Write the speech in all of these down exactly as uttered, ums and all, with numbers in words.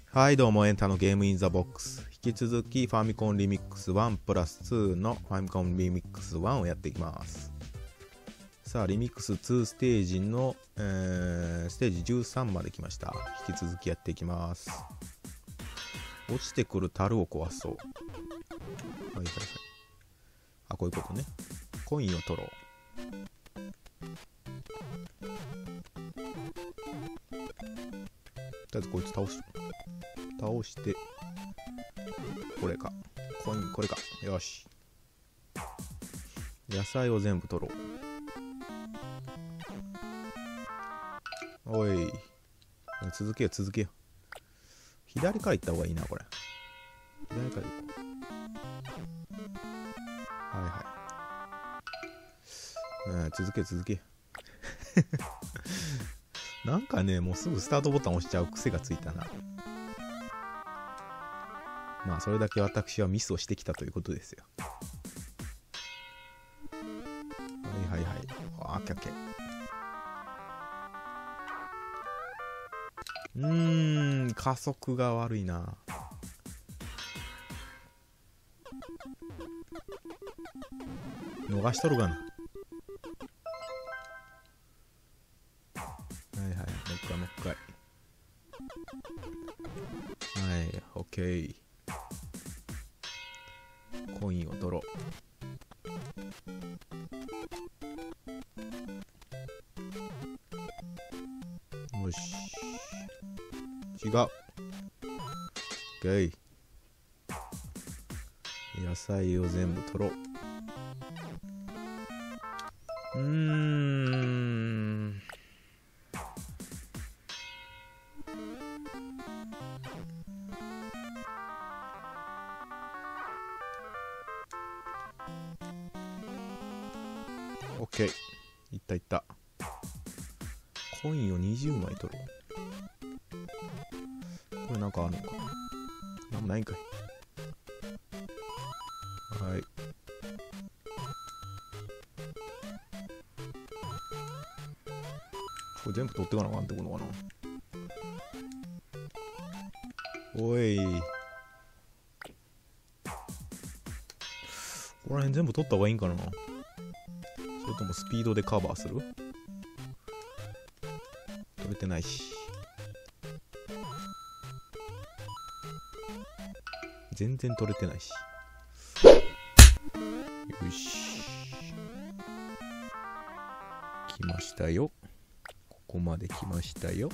はいどうもエンタのゲームインザボックス、引き続きファミコンリミックスワンプラスツーのファミコンリミックスワンをやっていきます。さあリミックスツーステージの、えー、ステージじゅうさんまで来ました。引き続きやっていきます。落ちてくる樽を壊そう。はいはいはい。あ、こういうことね。コインを取ろう。とりあえずこいつ倒し倒してこれかコインこれか。よし、野菜を全部取ろう。おい続けよ続けよ。左から行った方がいいな。これ左から行こう。はいはい、うん、続け続けなんかね、もうすぐスタートボタン押しちゃう癖がついたな。まあそれだけ私はミスをしてきたということですよ。はいはいはい。あー、オッケーオッケー。うーん、加速が悪いな。逃しとるがな。はいはい、もう一回もう一回。はい、オッケー。コインを取ろう。よし。違う。オッケー。野菜を全部取ろう。うーん。オッケー。いったいった。コインをにじゅうまい取ろう。これなんかあるのかな。なんもないんかい。はい。これ全部取ってかなあかんってことかな。おい。ここら辺全部取った方がいいんかな。それともスピードでカバーする？取れてないし。全然取れてないし。よし。来ましたよ。ここまで来ましたよ。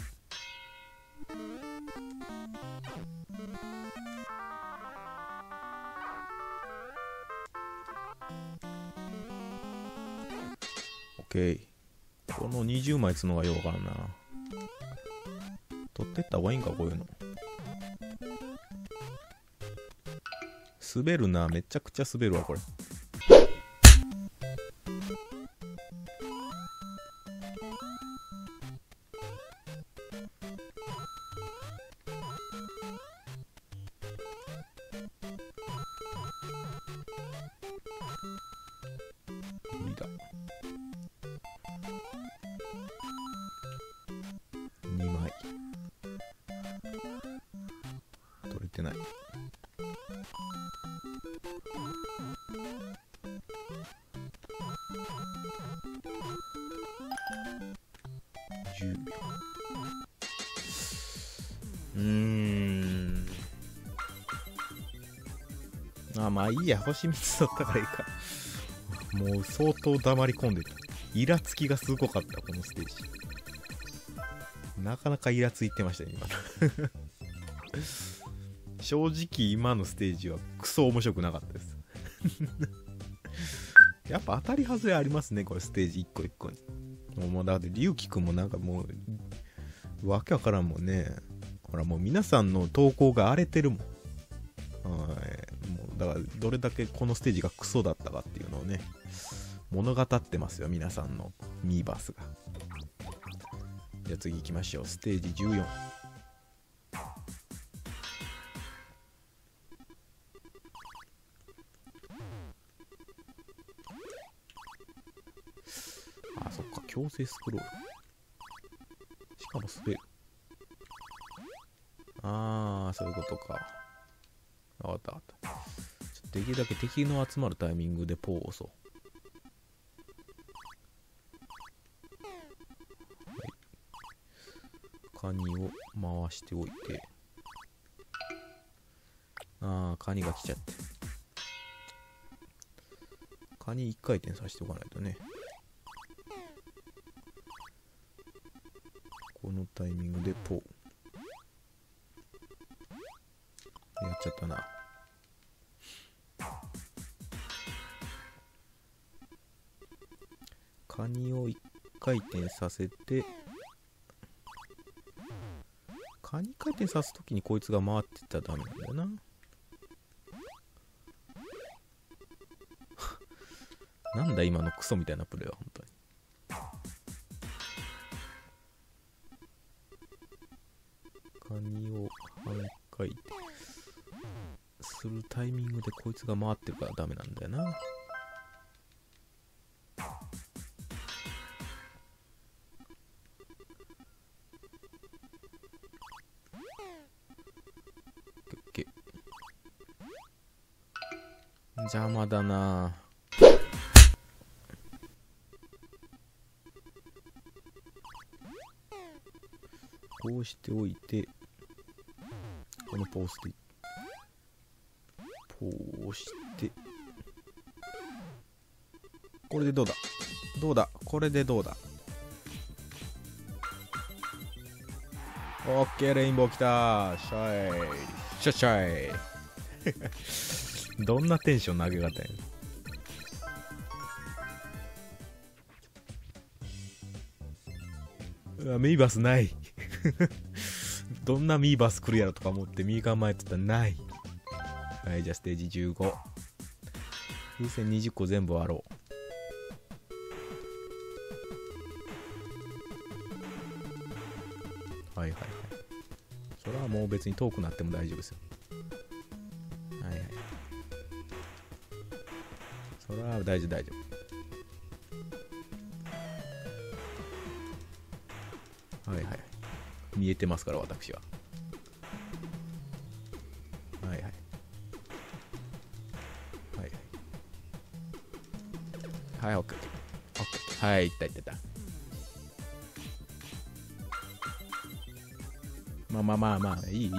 オッケー。このにじゅうまいつのがようわからんな。取ってった方がいいんかこういうの。滑るな、めちゃくちゃ滑るわこれ。無理だ。にまい取れてない。じゅうびょう。うーん。あ、まあいいや。星みっつ取ったからいいか。もう相当黙り込んでた。イラつきがすごかった、このステージ。なかなかイラついてましたね、今。正直今のステージはクソ面白くなかったです。やっぱ当たり外れありますね、これステージ一個一個に。もうだって龍樹くんもなんかもうわけわからんもんね。ほらもう皆さんの投稿が荒れてるもん。はい、もうだからどれだけこのステージがクソだったかっていうのをね物語ってますよ、皆さんのミーバースが。じゃあ次行きましょう。ステージじゅうよん。あ、そっか、強制スクロール。しかも滑る。 ああ、そういうことか。わかったわかった。ちょっとできるだけ敵の集まるタイミングでポーを押そう。はい、カニを回しておいて。ああ、カニが来ちゃって。カニ一回転させておかないとね。このタイミングでポー。やっちゃったな。カニを一回転させて、カニ回転さすときにこいつが回ってったらダメなんだよな。なんだ今のクソみたいなプレーは本当に。カニを半回転するタイミングでこいつが回ってるからダメなんだよな。邪魔だな。こうしておいて、このポースでポーして、これでどうだどうだこれでどうだ。オッケー、レインボー来た。シャイシャシャイどんなテンション投げ方やねん。うわ、ミーバスないどんなミーバス来るやろとか思って右構えてたらない。はい、じゃあステージじゅうご。風船にじゅっこ全部割ろう。はいはいはい。それはもう別に遠くなっても大丈夫ですよ。はいはい。それは大丈夫大丈夫。はいはい。見えてますから私は。はいはい。はいはい。はい、オッケー。オッケー。はい、いったいったいった。まあまあまあまあ、いいいい。いい。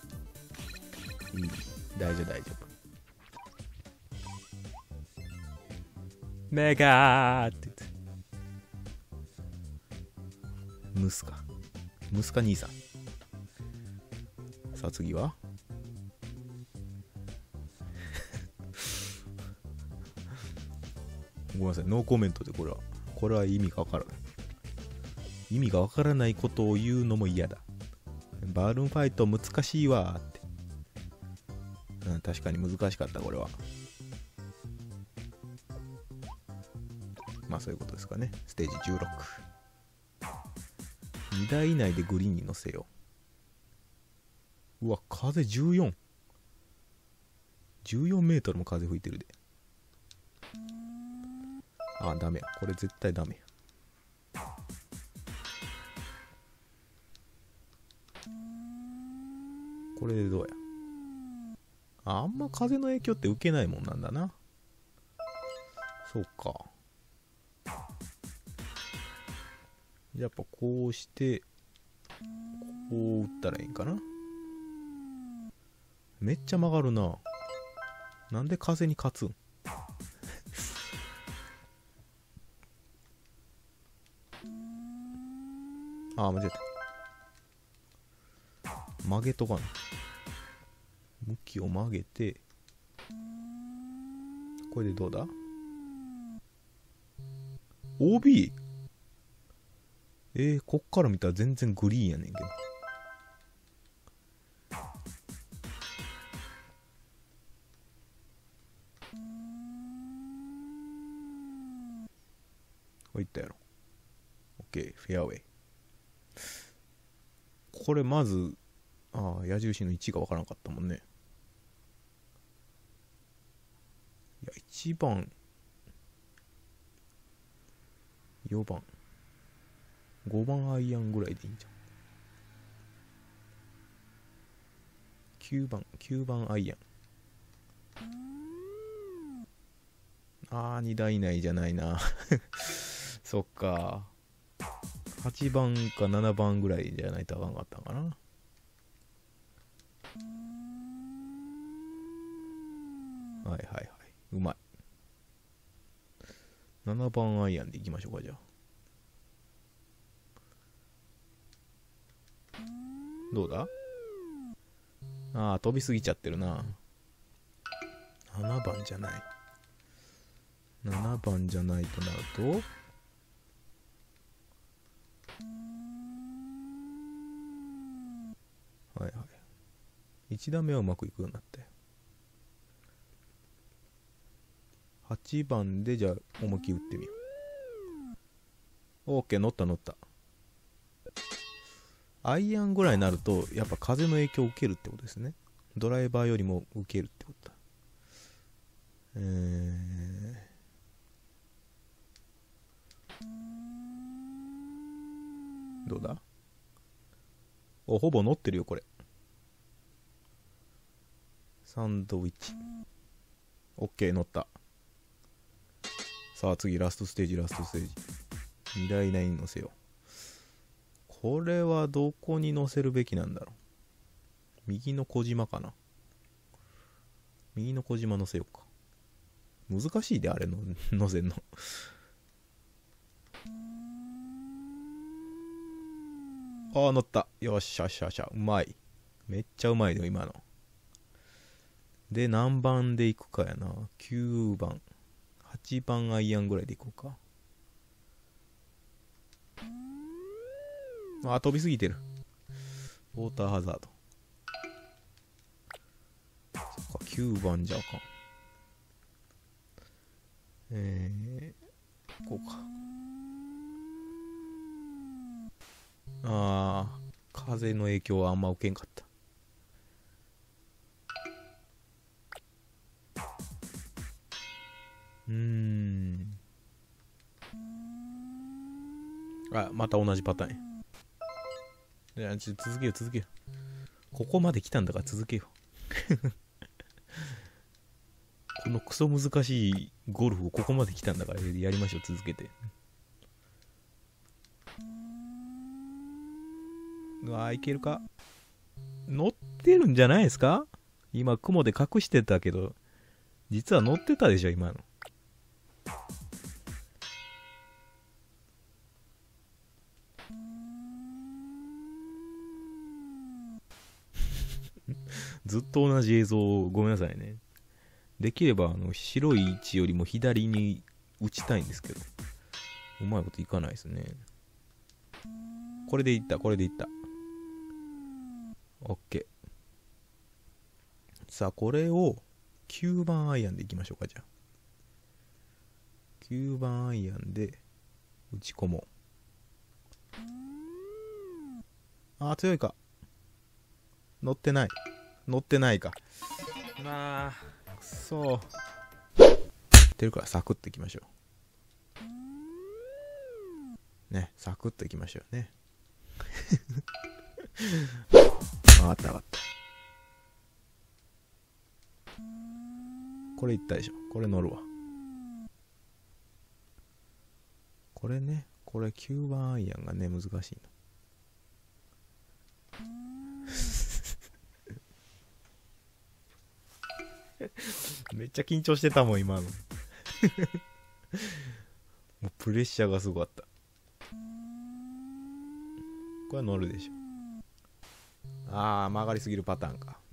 大丈夫大丈夫。メガーって言って。ムスカ。ムスカ兄さん。さあ次はごめんなさい、ノーコメントでこれは。これは意味がわからない。意味がわからないことを言うのも嫌だ。バルーンファイト難しいわーって。うん、確かに難しかった、これは。まあそういうことですかね。ステージじゅうろく。にだい以内でグリーンに乗せよう。うわ、風じゅうよん。じゅうよんメートルも風吹いてるで。あ、ダメや。これ絶対ダメや。これでどうや。あ、あんま風の影響って受けないもんなんだな。そうか。やっぱこうしてこう打ったらいいんかな。めっちゃ曲がるな。なんで風に勝つんああ、間違えた。曲げとかな。向きを曲げて、これでどうだ オービー？ えー、こっから見たら全然グリーンやねんけど。こういったやろ。OK、フェアウェイ。これまず、ああ、矢印の位置がわからなかったもんね。いや、いちばん、よばん、ごばんアイアンぐらいでいいんじゃん。 きゅうばん、きゅうばんアイアン。あー、にだい以内じゃないな。そっか。はちばんかななばんぐらいじゃないとあかんかったんかな。はいはいはい。うまい。ななばんアイアンでいきましょうか、じゃあ。どうだ？ああ、飛びすぎちゃってるな。ななばんじゃない。ななばんじゃないとなると、はいはい。いち打目はうまくいくようになって。はちばんでじゃあ思いっきり打ってみよう。OK、乗った乗った。アイアンぐらいになると、やっぱ風の影響を受けるってことですね。ドライバーよりも受けるってことだ。えー、どうだ？お、ほぼ乗ってるよ、これ。サンドウィッチ。OK、乗った。さあ、次、ラストステージ、ラストステージ。にだい以内に乗せよう。これはどこに乗せるべきなんだろう。右の小島かな。右の小島乗せようか。難しいで、あれの乗せんの。ああ、乗った。よっしゃよっしゃよっしゃ。うまい。めっちゃうまいよ、今の。で、何番でいくかやな。きゅうばん。はちばんアイアンぐらいでいこうか。あー、飛びすぎてる。ウォーターハザード。そっか、きゅうばんじゃあかん。えー、こうか。あー、風の影響はあんま受けんかった。うーん。あ、また同じパターンや。いや、ちょ続けよう続けよう。ここまで来たんだから続けよう。このクソ難しいゴルフをここまで来たんだからやりましょう、続けて。うわー、いけるか。乗ってるんじゃないですか？今雲で隠してたけど、実は乗ってたでしょ、今の。ずっと同じ映像をごめんなさいね。できればあの白い位置よりも左に打ちたいんですけど、うまいこといかないですね。これでいった、これでいった。OK。さあ、これをきゅうばんアイアンでいきましょうか、じゃあ。きゅうばんアイアンで打ち込もう。あー、強いか。乗ってない。乗ってないか。まあ、くそー。てるからサクッといきましょう。ね、サクッといきましょうね。分かった分かった。これいったでしょ。これ乗るわ。これね、これきゅうばんアイアンがね、難しいの。めっちゃ緊張してたもん、今の。もうプレッシャーがすごかった。これは乗るでしょ。あー、曲がりすぎるパターンか。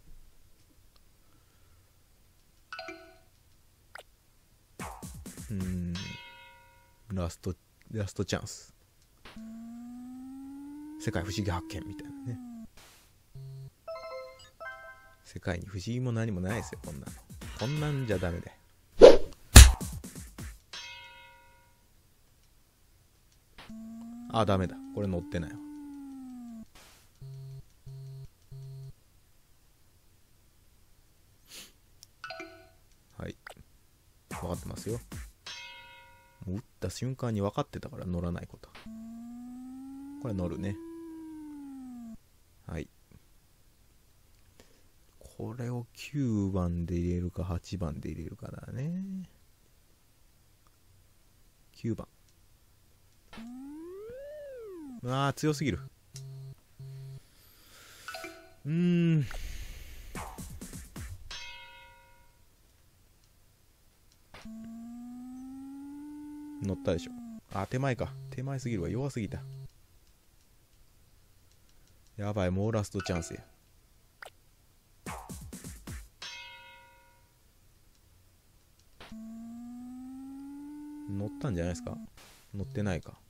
うーん。ラスト、ラストチャンス。世界不思議発見みたいなね。世界に不思議も何もないですよ、こんなの。こんなんじゃダメで。あ、ダメだ。これ乗ってないわ。はい。分かってますよ。もう打った瞬間に分かってたから乗らないこと。これ乗るね。はい。 これをきゅうばんで入れるかはちばんで入れるかだね。きゅうばん。ああ、強すぎる。うーん。乗ったでしょ。あ、手前か。手前すぎるわ。弱すぎた。やばい、もうラストチャンスや。乗ったんじゃないですか。乗ってないか。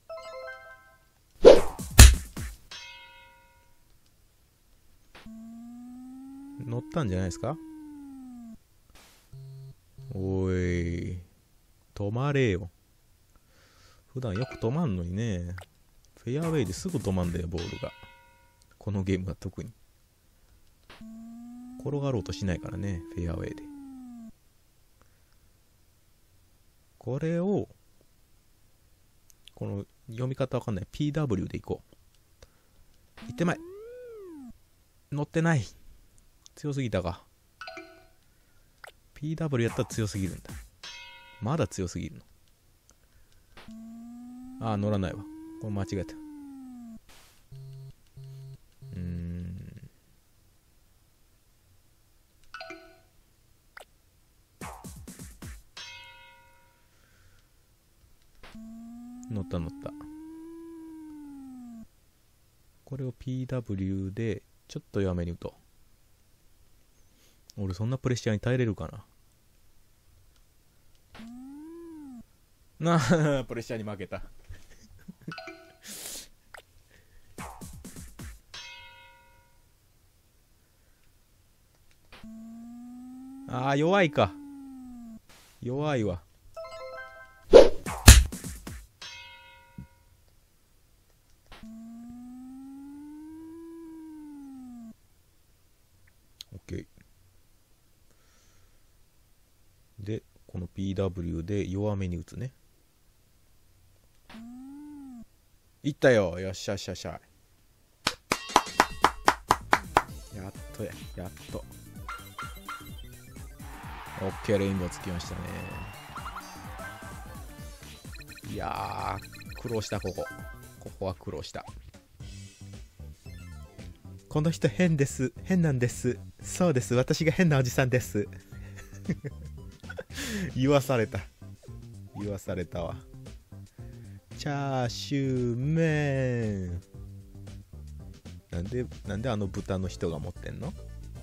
乗ったんじゃないですか。おい、止まれよ。普段よく止まんのにね。フェアウェイですぐ止まんだよ、ボールが。このゲームは特に。転がろうとしないからね、フェアウェイで。これを、この読み方わかんない ピーダブリュー でいこう。行ってまい。乗ってない。強すぎたか。ピーダブリュー やったら強すぎるんだ。まだ強すぎるの。ああ、乗らないわ。これ間違えた。うーん。乗った乗った。これを ピーダブリュー でちょっと弱めに打とう。俺そんなプレッシャーに耐えれるかな。なあ、プレッシャーに負けた。ああ、弱いか。弱いわ。OK。で、この ピーダブリュー で弱めに打つね。いったよ。よっしゃよっしゃよっしゃ。やっとや、やっと。OK、レインボーつきましたね。いやー、苦労した、ここ。ここは苦労した。この人変です。変なんです。そうです。私が変なおじさんです。言わされた。言わされたわ。チャーシューメン。なんで、なんであの豚の人が持ってんの？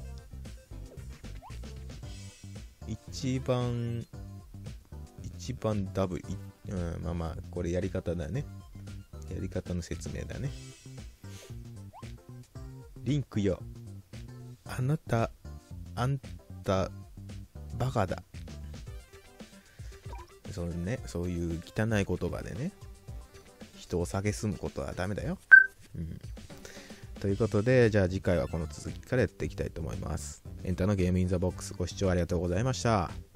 一番、一番ダブル、うん、まあまあ、これやり方だね。やり方の説明だね。リンクよ。あなた、あんた、バカだ。そのね、そういう汚い言葉でね、人を蔑むことはダメだよ。うん。ということで、じゃあ次回はこの続きからやっていきたいと思います。エンタのゲームインザボックス、ご視聴ありがとうございました。